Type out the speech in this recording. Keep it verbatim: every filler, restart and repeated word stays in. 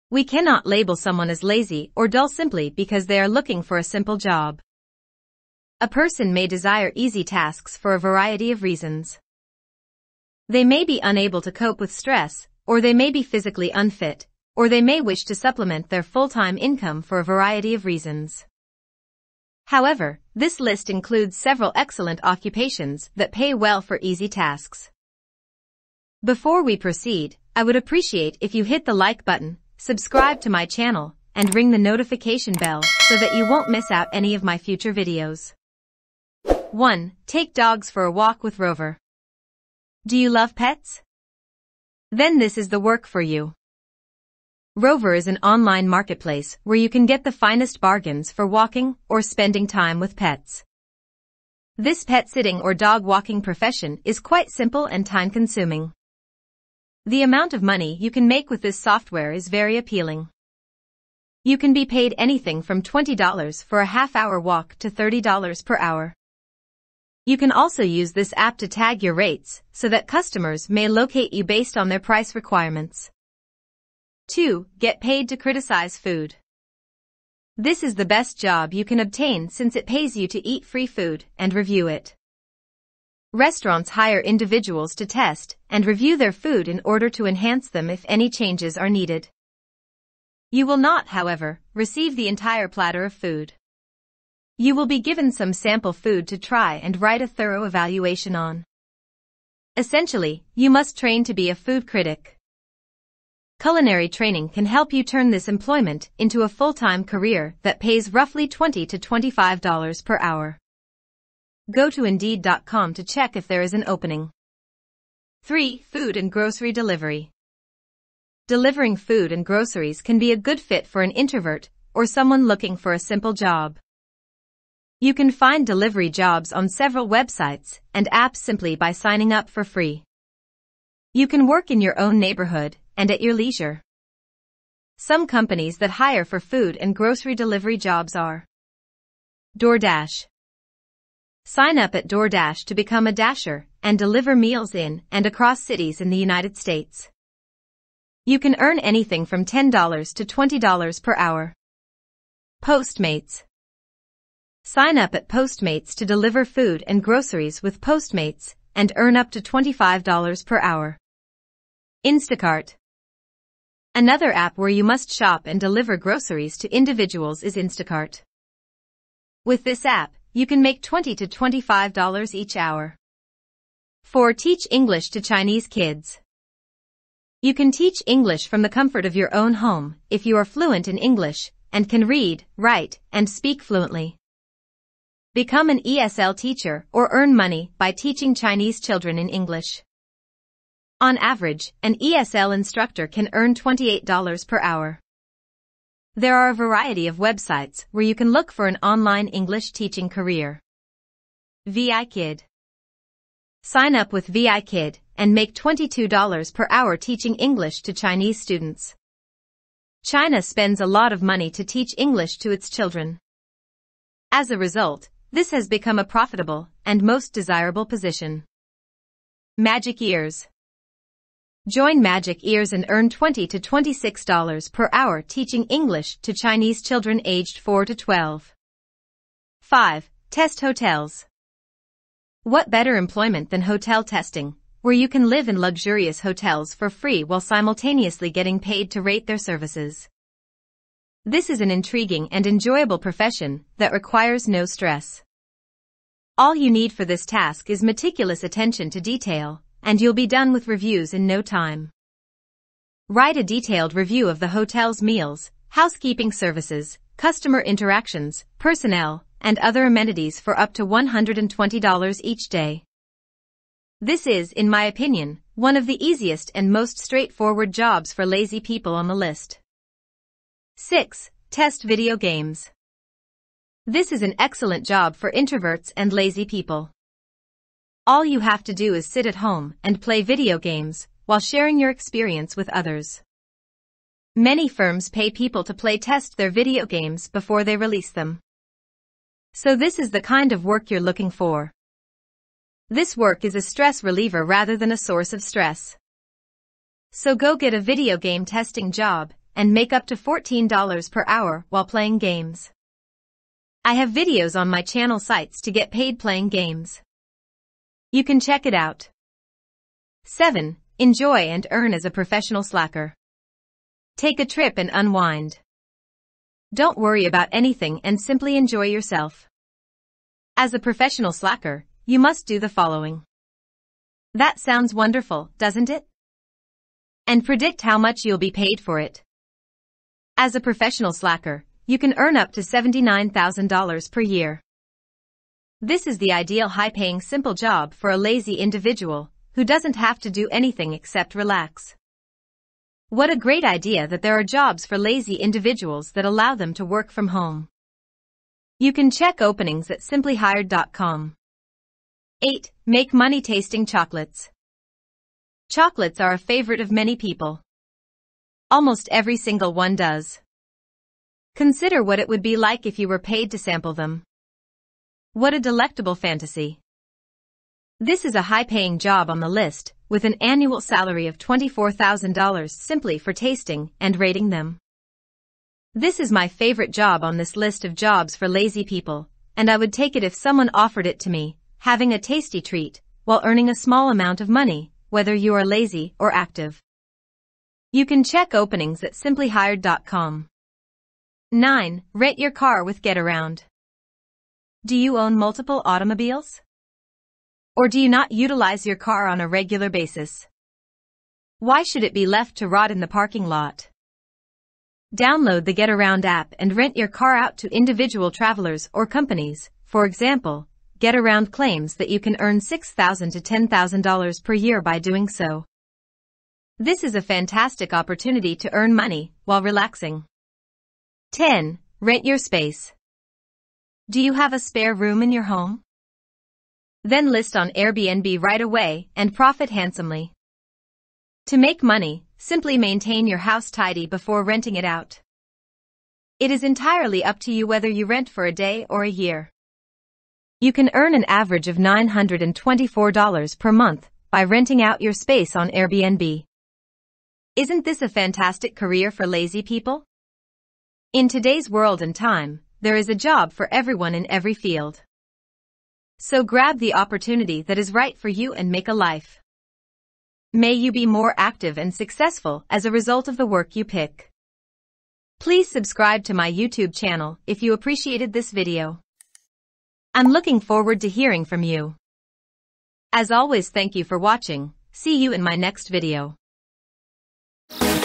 We cannot label someone as lazy or dull simply because they are looking for a simple job. A person may desire easy tasks for a variety of reasons. They may be unable to cope with stress, or they may be physically unfit, or they may wish to supplement their full-time income for a variety of reasons. However, this list includes several excellent occupations that pay well for easy tasks. Before we proceed, I would appreciate if you hit the like button, subscribe to my channel, and ring the notification bell so that you won't miss out any of my future videos. one. Take dogs for a walk with Rover. Do you love pets? Then this is the work for you. Rover is an online marketplace where you can get the finest bargains for walking or spending time with pets. This pet sitting or dog walking profession is quite simple and time-consuming. The amount of money you can make with this software is very appealing. You can be paid anything from twenty dollars for a half-hour walk to thirty dollars per hour. You can also use this app to tag your rates so that customers may locate you based on their price requirements. two. Get paid to criticize food. This is the best job you can obtain since it pays you to eat free food and review it. Restaurants hire individuals to test and review their food in order to enhance them if any changes are needed. You will not, however, receive the entire platter of food. You will be given some sample food to try and write a thorough evaluation on. Essentially, you must train to be a food critic. Culinary training can help you turn this employment into a full-time career that pays roughly twenty to twenty-five dollars per hour. Go to Indeed dot com to check if there is an opening. three. Food and grocery delivery. Delivering food and groceries can be a good fit for an introvert or someone looking for a simple job. You can find delivery jobs on several websites and apps simply by signing up for free. You can work in your own neighborhood and at your leisure. Some companies that hire for food and grocery delivery jobs are DoorDash. Sign up at DoorDash to become a dasher and deliver meals in and across cities in the United States. You can earn anything from ten dollars to twenty dollars per hour. Postmates. Sign up at Postmates to deliver food and groceries with Postmates and earn up to twenty-five dollars per hour. Instacart. Another app where you must shop and deliver groceries to individuals is Instacart. With this app, you can make twenty to twenty-five dollars each hour. four. Teach English to Chinese kids. You can teach English from the comfort of your own home if you are fluent in English and can read, write, and speak fluently. Become an E S L teacher or earn money by teaching Chinese children in English. On average, an E S L instructor can earn twenty-eight dollars per hour. There are a variety of websites where you can look for an online English teaching career. ViKid. Sign up with ViKid and make twenty-two dollars per hour teaching English to Chinese students. China spends a lot of money to teach English to its children. As a result, this has become a profitable and most desirable position. Magic Ears. Join Magic Ears and earn twenty to twenty-six dollars per hour teaching English to Chinese children aged four to twelve. five. Test hotels. What better employment than hotel testing, where you can live in luxurious hotels for free while simultaneously getting paid to rate their services. This is an intriguing and enjoyable profession that requires no stress. All you need for this task is meticulous attention to detail, and you'll be done with reviews in no time. Write a detailed review of the hotel's meals, housekeeping services, customer interactions, personnel, and other amenities for up to one hundred twenty dollars each day. This is, in my opinion, one of the easiest and most straightforward jobs for lazy people on the list. six. Test video games. This is an excellent job for introverts and lazy people. All you have to do is sit at home and play video games while sharing your experience with others. Many firms pay people to play test their video games before they release them. So this is the kind of work you're looking for. This work is a stress reliever rather than a source of stress. So go get a video game testing job and make up to fourteen dollars per hour while playing games. I have videos on my channel sites to get paid playing games. You can check it out. seven. Enjoy and earn as a professional slacker. Take a trip and unwind. Don't worry about anything and simply enjoy yourself. As a professional slacker, you must do the following. That sounds wonderful, doesn't it? And predict how much you'll be paid for it. As a professional slacker, you can earn up to seventy-nine thousand dollars per year. This is the ideal high-paying simple job for a lazy individual who doesn't have to do anything except relax. What a great idea that there are jobs for lazy individuals that allow them to work from home. You can check openings at simply hired dot com. eight. Make money tasting chocolates. Chocolates are a favorite of many people. Almost every single one does. Consider what it would be like if you were paid to sample them. What a delectable fantasy. This is a high-paying job on the list, with an annual salary of twenty-four thousand dollars simply for tasting and rating them. This is my favorite job on this list of jobs for lazy people, and I would take it if someone offered it to me, having a tasty treat, while earning a small amount of money, whether you are lazy or active. You can check openings at simply hired dot com. nine. Rent your car with GetAround. Do you own multiple automobiles? Or do you not utilize your car on a regular basis? Why should it be left to rot in the parking lot? Download the GetAround app and rent your car out to individual travelers or companies. For example, GetAround claims that you can earn six thousand to ten thousand dollars per year by doing so. This is a fantastic opportunity to earn money while relaxing. ten. Rent your space. Do you have a spare room in your home? Then list on Airbnb right away and profit handsomely. To make money, simply maintain your house tidy before renting it out. It is entirely up to you whether you rent for a day or a year. You can earn an average of nine hundred twenty-four dollars per month by renting out your space on Airbnb. Isn't this a fantastic career for lazy people? In today's world and time, there is a job for everyone in every field. So grab the opportunity that is right for you and make a life. May you be more active and successful as a result of the work you pick. Please subscribe to my YouTube channel if you appreciated this video. I'm looking forward to hearing from you. As always, thank you for watching. See you in my next video.